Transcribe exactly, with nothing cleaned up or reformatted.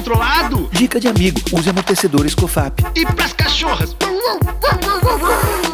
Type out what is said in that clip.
controlado. Dica de amigo, use amortecedores Cofap. E pras cachorras.